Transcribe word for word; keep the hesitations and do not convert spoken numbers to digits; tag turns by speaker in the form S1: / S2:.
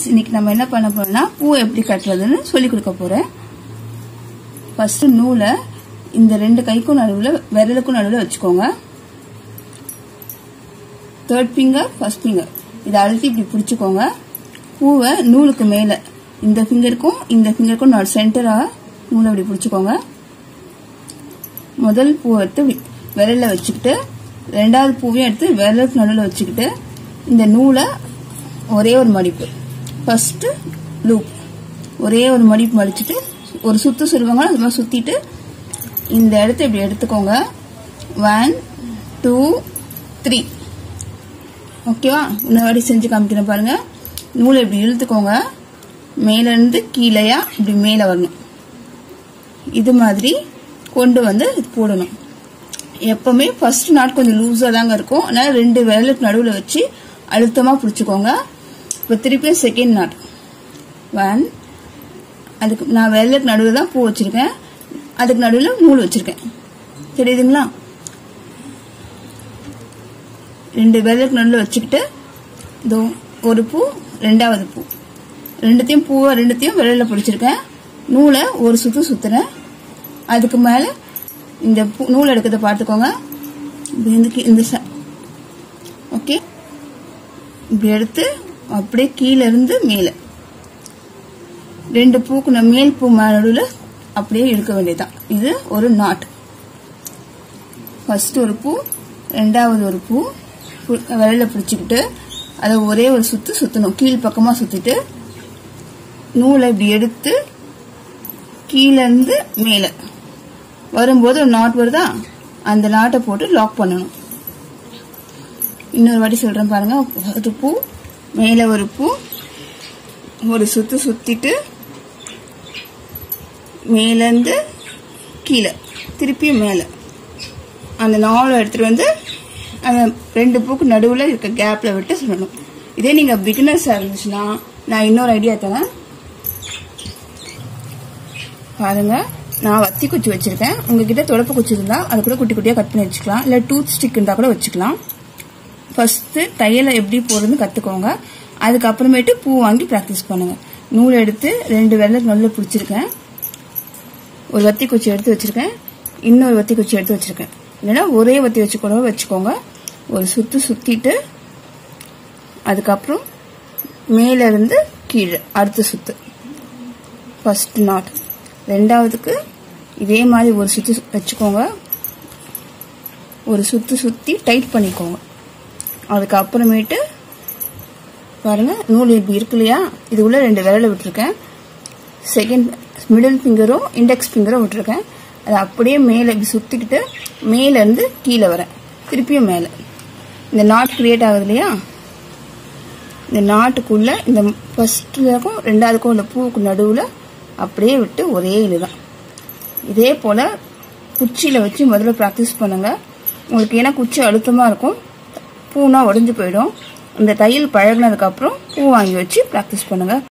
S1: Friends, இன்னைக்கு நம்ம என்ன பண்ண போறோம்னா பூ எப்படி கட்டுறதுன்னு சொல்லி கொடுக்க போறேன். ஃபர்ஸ்ட் நூலை இந்த ரெண்டு கைக்கும் நடுவில் விரலுக்கும் நடுவில் வச்சுக்கோங்க. தேர்ட் ஃபிங்கர் ஃபர்ஸ்ட் ஃபிங்கர் இதை அழுத்தி இப்படி பிடிச்சிக்கோங்க. பூவை நூலுக்கு மேல இந்த ஃபிங்கருக்கும் இந்த ஃபிங்கருக்கும் நடு சென்டரா நூலை இப்படி பிடிச்சிக்கோங்க. முதல் பூவை எடுத்து விரல்ல வச்சுக்கிட்டு ரெண்டாவது பூவையும் எடுத்து விரலுக்கு நடுவில் வச்சுக்கிட்டு இந்த நூலை ஒரே ஒரு மடிப்பு, ஃபர்ஸ்ட் லூப் ஒரே ஒரு மடிப்பு மடிச்சுட்டு ஒரு சுத்து சொல்லுவாங்க, அது மாதிரி சுத்திட்டு இந்த இடத்த இப்படி எடுத்துக்கோங்க. One two three. ஓகேவா? இன்னொரு வாட்டி செஞ்சு காமிக்கிறேன் பாருங்க. நூலை இப்படி இழுத்துக்கோங்க, மேல இருந்து கீழையா இப்படி மேல வரணும். இது மாதிரி கொண்டு வந்து போடணும். எப்பவுமே ஃபர்ஸ்ட் நாட் கொஞ்சம் லூஸா தாங்க இருக்கும், அதனால ரெண்டு விரலுக்கு நடுவில் வச்சு அழுத்தமா பிடிச்சுக்கோங்க. இப்போ திருப்பியும் செகண்ட் நாட் ஒன், அதுக்கு நான் விரலுக்கு நடுவில் தான் பூ வச்சிருக்கேன், அதுக்கு நடுவில் நூல் வச்சிருக்கேன். தெரியுதுங்களா? ரெண்டு விரலுக்கு நடுவில் வச்சுக்கிட்டு இதோ ஒரு பூ, ரெண்டாவது பூ, ரெண்டுத்தையும் பூவை ரெண்டுத்தையும் விரலில் பிடிச்சிருக்கேன். நூலை ஒரு சுத்து சுத்துறேன். அதுக்கு மேல இந்த நூல் எடுக்கிறத பார்த்துக்கோங்க. இந்த ஓகே, இப்படி எடுத்து அப்படியே கீழே இருந்து மேல ரெண்டு பூக்கு மேல் பூ நடுவில் அப்படியே இழுக்க வேண்டியதுதான். இது ஒரு நாட். ஃபர்ஸ்ட் ஒரு பூ, ரெண்டாவது ஒரு பூ விரல பிடிச்சிக்கிட்டு அதை ஒரே ஒரு சுத்து சுத்தணும். கீழ் பக்கமா சுத்திட்டு நூலை இப்படி எடுத்து கீழே இருந்து மேல வரும்போது ஒரு நாட் வருதா, அந்த நாட்டை போட்டு லாக் பண்ணணும். இன்னொரு வாட்டி சொல்றேன் பாருங்க. ஒரு பூ மேல ஒரு பூ ஒரு சுத்து சுத்திட்டு மேல இருந்து கீழே திருப்பியும் மேல அந்த நாளை எடுத்துட்டு வந்து அந்த ரெண்டு பூக்கு நடுவில் இருக்க கேப்ல விட்டு சொல்லணும். இதே நீங்க பிகினர்ஸா இருந்துச்சுன்னா நான் இன்னொரு ஐடியா தரேன் பாருங்க. நான் வத்தி குச்சி வச்சிருக்கேன், உங்ககிட்ட தொடப்பு குச்சி இருந்தா அது கூட குட்டி குட்டியா கட் பண்ணி வச்சுக்கலாம், இல்ல டூத் ஸ்டிக் இருந்தா கூட வச்சுக்கலாம். ஃபர்ஸ்ட் தையலை எப்படி போடுறதுன்னு கத்துக்கோங்க, அதுக்கப்புறமேட்டு பூ வாங்கி பிராக்டிஸ் பண்ணுங்க. நூல் எடுத்து ரெண்டு விரலுக்கு நல்லா பிடிச்சிருக்கேன், ஒரு வத்தி குச்சி எடுத்து வச்சிருக்கேன், இன்னொரு வத்தி குச்சி எடுத்து வச்சிருக்கேன். இல்லைன்னா ஒரே வத்தி வச்சு கூட வச்சுக்கோங்க. ஒரு சுத்து சுத்திட்டு அதுக்கப்புறம் மேல இருந்து கீழே அடுத்த சுத்து ஃபர்ஸ்ட் நாட். ரெண்டாவதுக்கு இதே மாதிரி ஒரு சுத்து வச்சுக்கோங்க, ஒரு சுத்து சுத்தி டைட் பண்ணிக்கோங்க. அதுக்கப்புறமேட்டு பாருங்க நூல் இப்படி இருக்கு இல்லையா, இது உள்ள ரெண்டு விரலை விட்டுருக்கேன், செகண்ட் மிடில் ஃபிங்கரும் இண்டெக்ஸ் ஃபிங்கரும் விட்டுருக்கேன். அதை அப்படியே மேல இப்படி சுத்திக்கிட்டு மேல இருந்து கீழே வரேன், திருப்பியும் மேல. இந்த நாட் கிரியேட் ஆகுது இல்லையா, இந்த நாட்டுக்குள்ள இந்த ஃபர்ஸ்ட்லக்கும் ரெண்டாவதுக்கும் உள்ள பூவுக்கு நடுவுல அப்படியே விட்டு ஒரே இதுதான். இதே போல குச்சியில வச்சு முதல்ல பிராக்டிஸ் பண்ணுங்க. உங்களுக்கு ஏன்னா குச்சி அழுத்தமா இருக்கும், பூனா உடைஞ்சு போயிடும். இந்த தையல் பழகினதுக்கு அப்புறம் பூ வாங்கி வச்சு பிராக்டிஸ் பண்ணுங்க.